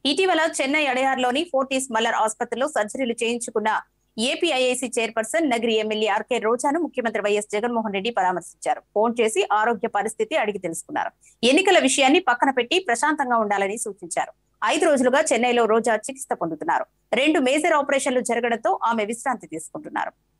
ఇటీవల చెన్నై అడయార్లోని ఫోర్టీస్ మల్లర్ ఆసుపత్రిలో సర్జరీలు చేయించుకున్న APIIC chairperson Nagari MLA RK రోజాను ముఖ్యమంత్రి వైఎస్ జగన్మోహన్ రెడ్డి పరామర్శించారు. ఫోన్ చేసి ఆరోగ్య పరిస్థితి అడిగి తెలుసుకున్నారు. ఎన్నికల విషయాన్ని పక్కన పెట్టి ప్రశాంతంగా ఉండాలని సూచించారు. 5 రోజులుగా చెన్నైలో రోజా చికిత్స పొందుతున్నారు. 2 మేజర్ ఆపరేషన్లు జరగడంతో ఆమె విశ్రాంతి తీసుకుంటున్నారు.